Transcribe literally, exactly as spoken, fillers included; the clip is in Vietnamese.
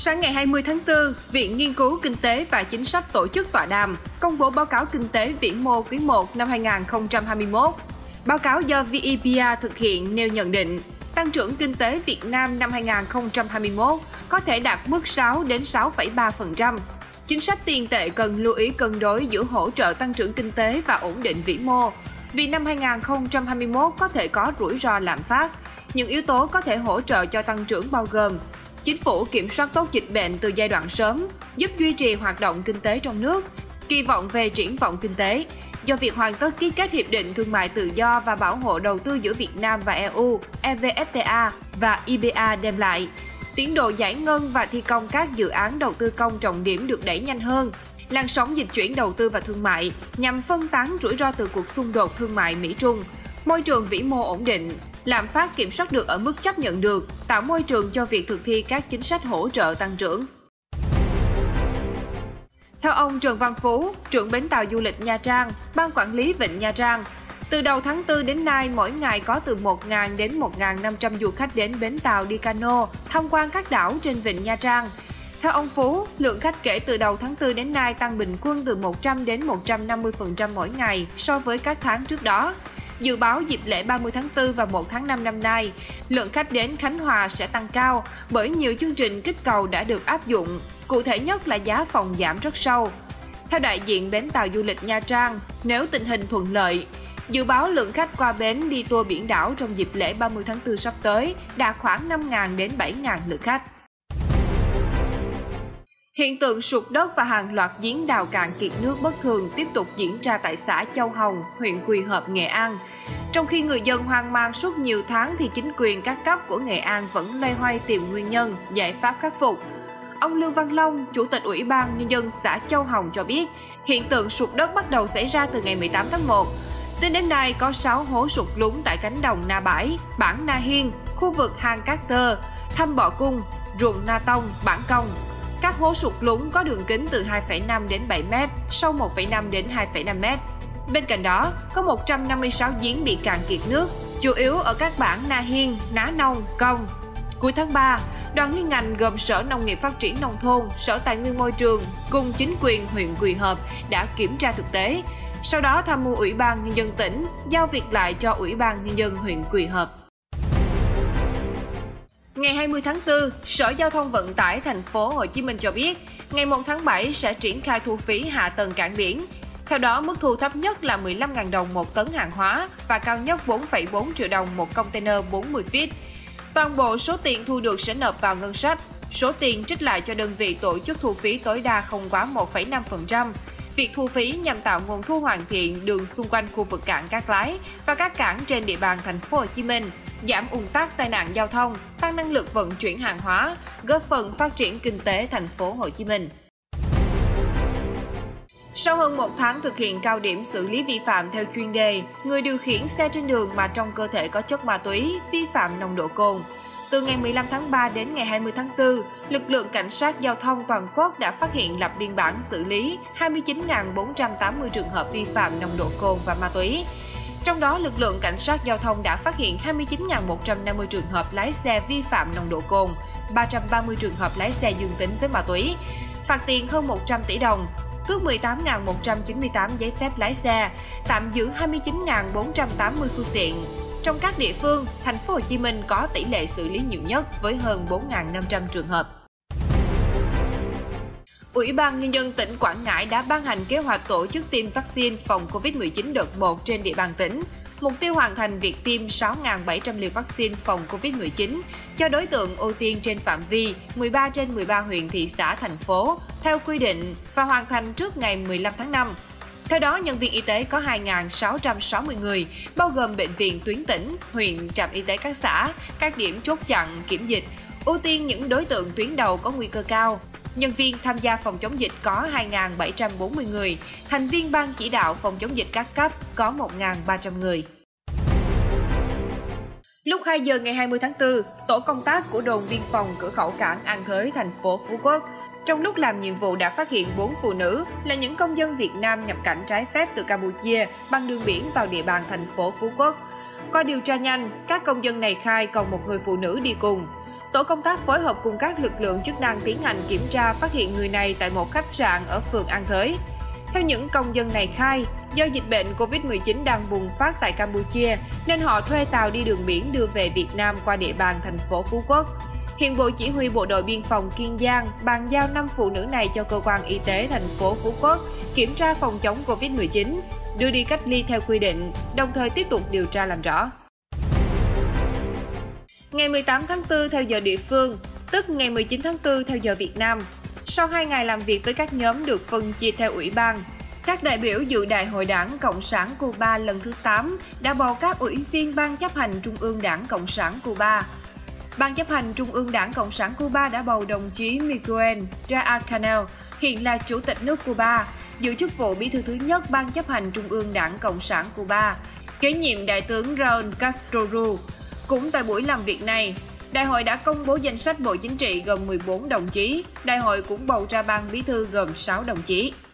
Sáng ngày hai mươi tháng tư, Viện Nghiên cứu Kinh tế và Chính sách tổ chức tọa đàm, công bố báo cáo kinh tế vĩ mô quý một năm hai nghìn không trăm hai mươi mốt. Báo cáo do vê e pê rờ thực hiện nêu nhận định, tăng trưởng kinh tế Việt Nam năm hai nghìn không trăm hai mươi mốt có thể đạt mức sáu đến sáu phẩy ba phần trăm. Chính sách tiền tệ cần lưu ý cân đối giữa hỗ trợ tăng trưởng kinh tế và ổn định vĩ mô, vì năm hai nghìn không trăm hai mươi mốt có thể có rủi ro lạm phát. Những yếu tố có thể hỗ trợ cho tăng trưởng bao gồm chính phủ kiểm soát tốt dịch bệnh từ giai đoạn sớm, giúp duy trì hoạt động kinh tế trong nước, kỳ vọng về triển vọng kinh tế. Do việc hoàn tất ký kết Hiệp định Thương mại Tự do và Bảo hộ Đầu tư giữa Việt Nam và e u, e vê ép tê a và i bê a đem lại, tiến độ giải ngân và thi công các dự án đầu tư công trọng điểm được đẩy nhanh hơn. Làn sóng dịch chuyển đầu tư và thương mại nhằm phân tán rủi ro từ cuộc xung đột thương mại Mỹ-Trung, môi trường vĩ mô ổn định, lạm phát kiểm soát được ở mức chấp nhận được, tạo môi trường cho việc thực thi các chính sách hỗ trợ tăng trưởng. Theo ông Trần Văn Phú, trưởng bến tàu du lịch Nha Trang, Ban quản lý Vịnh Nha Trang, từ đầu tháng tư đến nay, mỗi ngày có từ một nghìn đến một nghìn năm trăm du khách đến bến tàu đi cano, tham quan các đảo trên Vịnh Nha Trang. Theo ông Phú, lượng khách kể từ đầu tháng tư đến nay tăng bình quân từ một trăm đến một trăm năm mươi phần trăm mỗi ngày so với các tháng trước đó. Dự báo dịp lễ ba mươi tháng tư và một tháng năm năm nay, lượng khách đến Khánh Hòa sẽ tăng cao bởi nhiều chương trình kích cầu đã được áp dụng, cụ thể nhất là giá phòng giảm rất sâu. Theo đại diện bến tàu du lịch Nha Trang, nếu tình hình thuận lợi, dự báo lượng khách qua bến đi tour biển đảo trong dịp lễ ba mươi tháng tư sắp tới đạt khoảng năm nghìn đến bảy nghìn lượt khách. Hiện tượng sụt đất và hàng loạt giếng đào cạn kiệt nước bất thường tiếp tục diễn ra tại xã Châu Hồng, huyện Quỳ Hợp, Nghệ An. Trong khi người dân hoang mang suốt nhiều tháng thì chính quyền các cấp của Nghệ An vẫn loay hoay tìm nguyên nhân, giải pháp khắc phục. Ông Lương Văn Long, Chủ tịch Ủy ban Nhân dân xã Châu Hồng cho biết, hiện tượng sụt đất bắt đầu xảy ra từ ngày mười tám tháng một. Tính đến nay có sáu hố sụt lún tại cánh đồng Na Bãi, bản Na Hiên, khu vực hang Cát Tơ, Thăm Bọ Cung, ruộng Na Tông, bản Công. Các hố sụt lún có đường kính từ hai phẩy năm đến bảy mét, sâu một phẩy năm đến hai phẩy năm mét. Bên cạnh đó, có một trăm năm mươi sáu giếng bị cạn kiệt nước, chủ yếu ở các bản Na Hiên, Ná Nông, Công. Cuối tháng ba, đoàn liên ngành gồm Sở Nông nghiệp Phát triển Nông thôn, Sở Tài nguyên Môi trường cùng chính quyền huyện Quỳ Hợp đã kiểm tra thực tế. Sau đó tham mưu Ủy ban Nhân dân tỉnh, giao việc lại cho Ủy ban Nhân dân huyện Quỳ Hợp. Ngày hai mươi tháng tư, Sở Giao thông Vận tải Thành phố Hồ Chí Minh cho biết, ngày một tháng bảy sẽ triển khai thu phí hạ tầng cảng biển. Theo đó, mức thu thấp nhất là mười lăm nghìn đồng một tấn hàng hóa và cao nhất bốn phẩy bốn triệu đồng một container bốn mươi feet. Toàn bộ số tiền thu được sẽ nộp vào ngân sách. Số tiền trích lại cho đơn vị tổ chức thu phí tối đa không quá một phẩy năm phần trăm. Việc thu phí nhằm tạo nguồn thu hoàn thiện đường xung quanh khu vực cảng Cát Lái và các cảng trên địa bàn Thành phố Hồ Chí Minh, giảm ùn tắc tai nạn giao thông, tăng năng lực vận chuyển hàng hóa, góp phần phát triển kinh tế Thành phố Hồ Chí Minh. Sau hơn một tháng thực hiện cao điểm xử lý vi phạm theo chuyên đề, người điều khiển xe trên đường mà trong cơ thể có chất ma túy, vi phạm nồng độ cồn. Từ ngày mười lăm tháng ba đến ngày hai mươi tháng tư, lực lượng cảnh sát giao thông toàn quốc đã phát hiện lập biên bản xử lý hai mươi chín nghìn bốn trăm tám mươi trường hợp vi phạm nồng độ cồn và ma túy. Trong đó, lực lượng cảnh sát giao thông đã phát hiện hai mươi chín nghìn một trăm năm mươi trường hợp lái xe vi phạm nồng độ cồn, ba trăm ba mươi trường hợp lái xe dương tính với ma túy, phạt tiền hơn một trăm tỷ đồng, tước mười tám nghìn một trăm chín mươi tám giấy phép lái xe, tạm giữ hai mươi chín nghìn bốn trăm tám mươi phương tiện. Trong các địa phương, Thành phố Hồ Chí Minh có tỷ lệ xử lý nhiều nhất với hơn bốn nghìn năm trăm trường hợp. Ủy ban Nhân dân tỉnh Quảng Ngãi đã ban hành kế hoạch tổ chức tiêm vaccine phòng Covid mười chín đợt một trên địa bàn tỉnh. Mục tiêu hoàn thành việc tiêm sáu nghìn bảy trăm liều vaccine phòng Covid mười chín cho đối tượng ưu tiên trên phạm vi mười ba trên mười ba huyện, thị xã, thành phố theo quy định và hoàn thành trước ngày mười lăm tháng năm. Theo đó, nhân viên y tế có hai nghìn sáu trăm sáu mươi người, bao gồm bệnh viện tuyến tỉnh, huyện, trạm y tế các xã, các điểm chốt chặn, kiểm dịch, ưu tiên những đối tượng tuyến đầu có nguy cơ cao. Nhân viên tham gia phòng chống dịch có hai nghìn bảy trăm bốn mươi người, thành viên ban chỉ đạo phòng chống dịch các cấp có một nghìn ba trăm người. Lúc hai giờ ngày hai mươi tháng tư, tổ công tác của đồn biên phòng cửa khẩu cảng An Thới, thành phố Phú Quốc, trong lúc làm nhiệm vụ đã phát hiện bốn phụ nữ là những công dân Việt Nam nhập cảnh trái phép từ Campuchia bằng đường biển vào địa bàn thành phố Phú Quốc. Qua điều tra nhanh, các công dân này khai còn một người phụ nữ đi cùng. Tổ tổ công tác phối hợp cùng các lực lượng chức năng tiến hành kiểm tra phát hiện người này tại một khách sạn ở phường An Thới. Theo những công dân này khai, do dịch bệnh Covid mười chín đang bùng phát tại Campuchia nên họ thuê tàu đi đường biển đưa về Việt Nam qua địa bàn thành phố Phú Quốc. Hiện Bộ Chỉ huy Bộ đội Biên phòng Kiên Giang bàn giao năm phụ nữ này cho cơ quan y tế thành phố Phú Quốc kiểm tra phòng chống Covid mười chín, đưa đi cách ly theo quy định, đồng thời tiếp tục điều tra làm rõ. Ngày mười tám tháng tư theo giờ địa phương, tức ngày mười chín tháng tư theo giờ Việt Nam, sau hai ngày làm việc với các nhóm được phân chia theo ủy ban, các đại biểu dự Đại hội Đảng Cộng sản Cuba lần thứ tám đã bầu các ủy viên Ban chấp hành Trung ương Đảng Cộng sản Cuba. Ban chấp hành Trung ương Đảng Cộng sản Cuba đã bầu đồng chí Miguel Díaz-Canel, hiện là Chủ tịch nước Cuba, giữ chức vụ bí thư thứ nhất Ban chấp hành Trung ương Đảng Cộng sản Cuba, kế nhiệm Đại tướng Raúl Castro Ruz. Cũng tại buổi làm việc này, Đại hội đã công bố danh sách Bộ Chính trị gồm mười bốn đồng chí. Đại hội cũng bầu ra ban bí thư gồm sáu đồng chí.